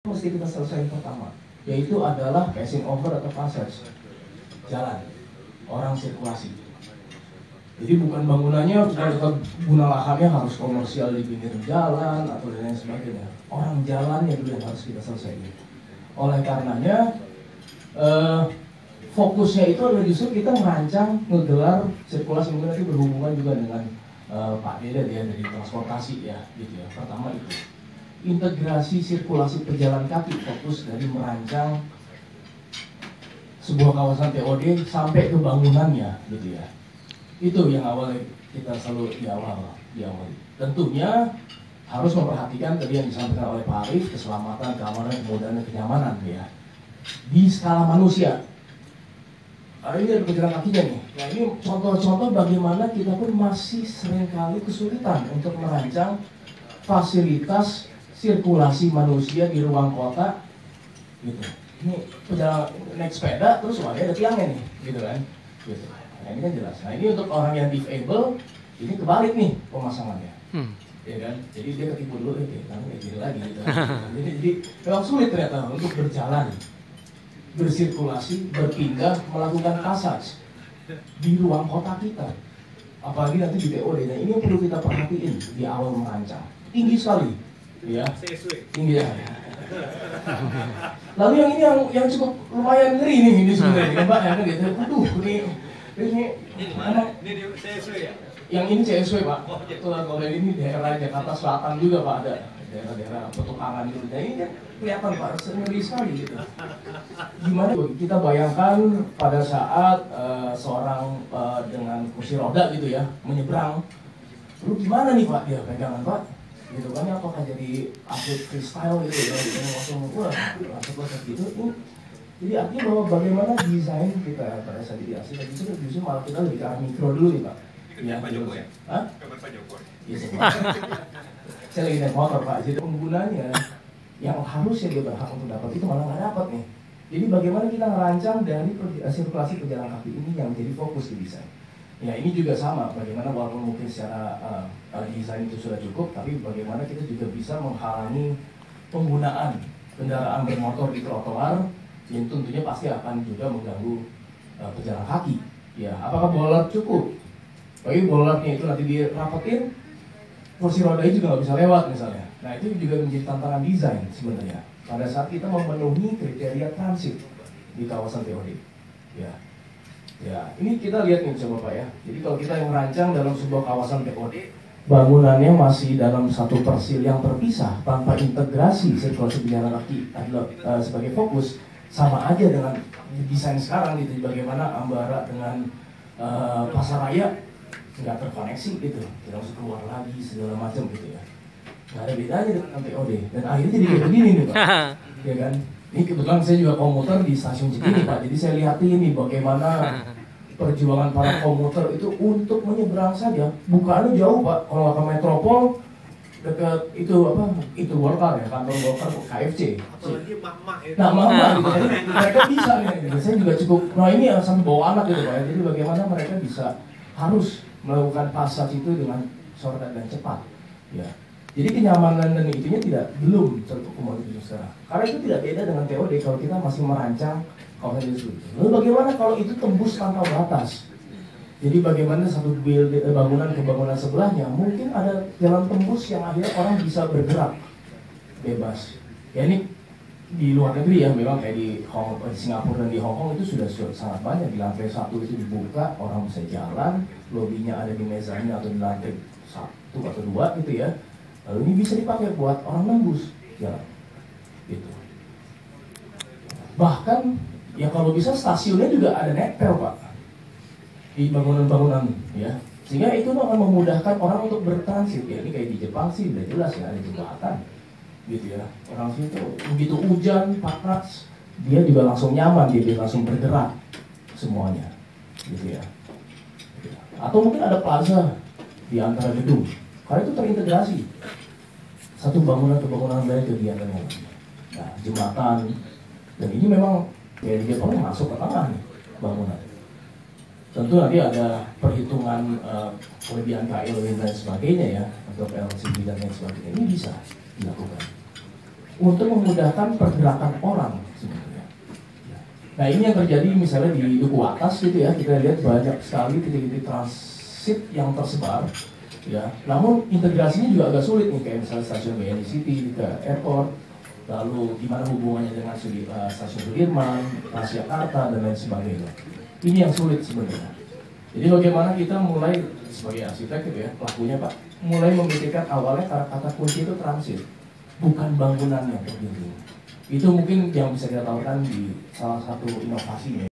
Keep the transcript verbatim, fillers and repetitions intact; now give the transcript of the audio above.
mesti kita selesaikan pertama, yaitu adalah passing over atau passage, jalan, orang sirkulasi. Jadi bukan bangunannya, bukan tetap guna lahannya harus komersial di pinggir jalan atau dan lain sebagainya. Orang jalannya dulu yang harus kita selesaikan. Oleh karenanya, eh, fokusnya itu adalah justru kita merancang, ngegelar sirkulasi. Mungkin nanti berhubungan juga dengan eh, Pak Dede ya, dari transportasi ya, gitu ya. Pertama itu. Integrasi sirkulasi pejalan kaki, fokus dari merancang sebuah kawasan T O D sampai ke bangunannya, gitu ya. Itu yang awalnya kita selalu di awal, di awal. Tentunya harus memperhatikan tadi yang disampaikan oleh Pak Arif, keselamatan, keamanan, kemudahan, dan kenyamanan, ya. Di skala manusia. Nah, ini ada pejalan kakinya nih. Nah, ini contoh-contoh bagaimana kita pun masih seringkali kesulitan untuk merancang fasilitas sirkulasi manusia di ruang kota, gitu. Ini pejalan naik sepeda, terus wah, ada tiangnya nih, gitu kan. Gitu. Nah, ini kan jelas. Nah, ini untuk orang yang disable, ini kebalik nih pemasangannya, hmm. ya kan. Jadi dia ketipu dulu, eh, kamu kayak gini lagi, gitu. jadi, jadi memang sulit ternyata untuk berjalan, bersirkulasi, berpindah, melakukan passage di ruang kota kita. Apalagi nanti di T O D. Nah, ini yang perlu kita perhatiin di awal merancang. Tinggi sekali, ya, tinggi ya. Lalu yang ini yang yang cukup lumayan ngeri nih ini sebenarnya, Mbak ya kan gitu. Aduh, ini ini anak yang ini C S W Pak. Itu kalau ini daerah Jakarta Selatan juga Pak, ada daerah-daerah petukangan gitu. Nah ini kan kelihatan Pak, ngeri sekali gitu. Gimana kita bayangkan pada saat uh, seorang uh, dengan kursi roda gitu ya menyeberang, lu gimana nih Pak dia pegangan Pak? Gitu kan, apakah jadi atlet freestyle gitu ya, gitu, langsung wah, langsung gitu. Ini, jadi artinya bahwa bagaimana desain kita pada saat di asli tadi itu justru malah kita lebih ke arah mikro dulu nih Pak. Iya Pak Joko ya? Hah? Kabar Pak Joko. Iya sih. Saya lagi naik motor Pak, jadi penggunanya yang harusnya dia berhak untuk dapat itu malah nggak dapat nih. Jadi bagaimana kita merancang dari sirkulasi pejalan kaki ini yang jadi fokus di desain. Ya ini juga sama, bagaimana walaupun mungkin secara uh, uh, desain itu sudah cukup, tapi bagaimana kita juga bisa menghalangi penggunaan kendaraan bermotor di trotoar yang tentunya pasti akan juga mengganggu uh, pejalan kaki. Ya, apakah bollard cukup? Bagi bollardnya itu nanti dirapetin, kursi roda juga nggak bisa lewat misalnya. Nah itu juga menjadi tantangan desain sebenarnya pada saat kita memenuhi kriteria transit di kawasan T O D. Ya. Ya, ini kita lihat nih coba Pak ya. Jadi kalau kita yang merancang dalam sebuah kawasan T O D, bangunannya masih dalam satu persil yang terpisah tanpa integrasi sirkulasi pejalan kaki adalah uh, sebagai fokus, sama aja dengan desain sekarang gitu. Bagaimana Ambara dengan uh, Pasar Raya nggak terkoneksi gitu, tidak usah keluar lagi segala macam gitu ya. Nggak ada bedanya dengan T O D. Dan akhirnya jadi kayak begini nih Pak, ya kan? Ini kebetulan saya juga komuter di stasiun Cikini Pak, jadi saya lihatin nih bagaimana perjuangan para komuter itu untuk menyeberang saja. Bukaannya jauh Pak, kalau ke Metropol dekat itu apa? Itu Golkar ya, kantor Golkar K F C. Apalagi mama itu. Nah mama gitu, jadi mereka bisa nih. Saya juga cukup. Nah ini yang sambil bawa anak gitu Pak ya. Jadi bagaimana mereka bisa harus melakukan passage itu dengan shortcut dan cepat. Ya. Jadi kenyamanan dan itunya tidak belum terkomodir sekarang. Karena itu tidak beda dengan T O D kalau kita masih merancang kawasan itu. Lalu bagaimana kalau itu tembus tanpa batas? Jadi bagaimana satu build, bangunan ke bangunan sebelahnya mungkin ada jalan tembus yang akhirnya orang bisa bergerak bebas. Ya ini di luar negeri ya, memang kayak di Hong, di Singapura dan di Hong Kong itu sudah sangat banyak. Di lantai satu itu dibuka, orang bisa jalan, lobinya ada di mezanya atau di lantai satu atau dua gitu ya. Lalu ini bisa dipakai buat orang nembus jalan, gitu. Bahkan ya kalau bisa stasiunnya juga ada netpel Pak di bangunan-bangunan ya, sehingga itu akan memudahkan orang untuk bertransit. Ya ini kayak di Jepang sih udah jelas ya, ada jembatan, gitu ya. Orang situ begitu hujan panas dia juga langsung nyaman, dia, dia langsung bergerak semuanya, gitu ya. Atau mungkin ada plaza di antara gedung. Karena itu terintegrasi satu bangunan ke bangunan lain kegiatan yang lain. Nah, jembatan dan ini memang ya dia perlu masuk ke tengah nih bangunan. Tentu nanti ada perhitungan uh, kelebihan K L dan lain sebagainya ya untuk L C D dan lain sebagainya. Ini bisa dilakukan. untuk memudahkan pergerakan orang sebenarnya. Nah ini yang terjadi misalnya di Duku Atas gitu ya, kita lihat banyak sekali titik-titik transit yang tersebar, ya. Namun integrasinya juga agak sulit nih, kayak misalnya stasiun B N I City ke airport, lalu gimana hubungannya dengan uh, stasiun Sudirman, Transjakarta dan lain sebagainya. Ini yang sulit sebenarnya. Jadi bagaimana kita mulai sebagai arsitek gitu ya, pelakunya Pak, mulai memikirkan awalnya kata kunci itu transit, bukan bangunan yang berdiri. Itu mungkin yang bisa kita tawarkan di salah satu inovasinya.